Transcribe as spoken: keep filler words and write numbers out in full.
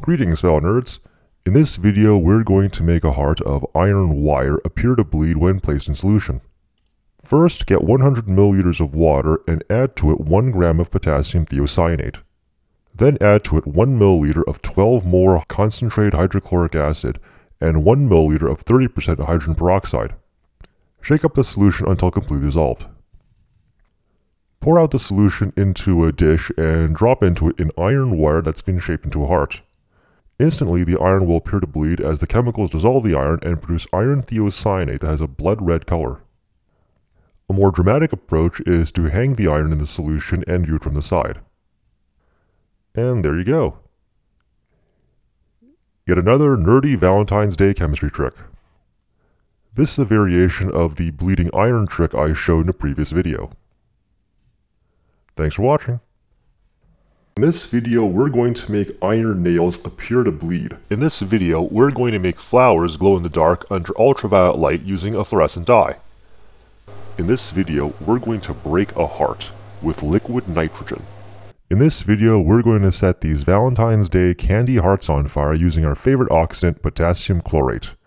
Greetings fellow nerds. In this video we're going to make a heart of iron wire appear to bleed when placed in solution. First, get one hundred milliliters of water and add to it one gram of potassium thiocyanate. Then add to it one milliliter of twelve more concentrated hydrochloric acid and one milliliter of thirty percent hydrogen peroxide. Shake up the solution until completely dissolved. Pour out the solution into a dish and drop into it an iron wire that's been shaped into a heart. Instantly, the iron will appear to bleed as the chemicals dissolve the iron and produce iron thiocyanate that has a blood red color. A more dramatic approach is to hang the iron in the solution and view it from the side. And there you go. Yet another nerdy Valentine's Day chemistry trick. This is a variation of the bleeding iron trick I showed in a previous video. Thanks for watching. In this video, we're going to make iron nails appear to bleed. In this video, we're going to make flowers glow in the dark under ultraviolet light using a fluorescent dye. In this video, we're going to break a heart with liquid nitrogen. In this video, we're going to set these Valentine's Day candy hearts on fire using our favorite oxidant, potassium chlorate.